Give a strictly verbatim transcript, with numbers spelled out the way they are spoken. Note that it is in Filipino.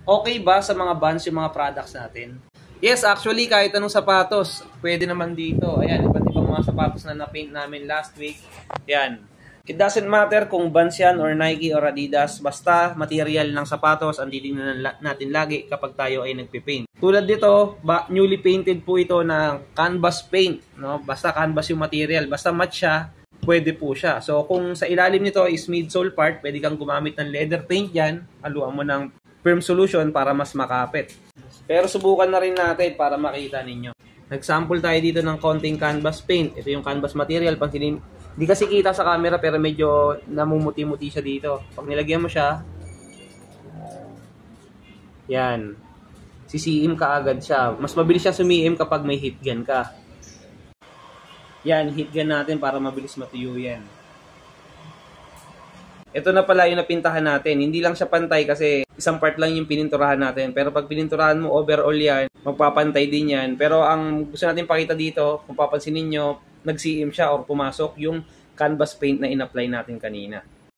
Okay ba sa mga Vans yung mga products natin? Yes, actually, kahit anong sapatos, pwede naman dito. Ayan, iba't ibang mga sapatos na na-paint namin last week. Yan. It doesn't matter kung Vans yan or Nike or Adidas. Basta material ng sapatos ang titingnan natin lagi kapag tayo ay nagpipaint. Tulad dito, newly painted po ito ng canvas paint. No? Basta canvas yung material. Basta match siya, pwede po siya. So kung sa ilalim nito is midsole part, pwede kang gumamit ng leather paint yan. Haluan mo ng firm solution para mas makapit. Pero subukan na rin natin para makita ninyo. Nag-sample tayo dito ng konting canvas paint. Ito yung canvas material. Pansinin, hindi kasi kita sa camera pero medyo namumuti-muti siya dito. Pag nilagyan mo siya, yan. Sisiim ka agad siya. Mas mabilis siya sumiim kapag may heat gun ka. Yan, heat gun natin para mabilis matuyo yan. Ito na pala yung napintahan natin. Hindi lang siya pantay kasi isang part lang yung pininturahan natin. Pero pag pininturahan mo overall yan, magpapantay din yan. Pero ang gusto natin pakita dito, kung papansin ninyo, nag-C M siya or pumasok yung canvas paint na in-apply natin kanina.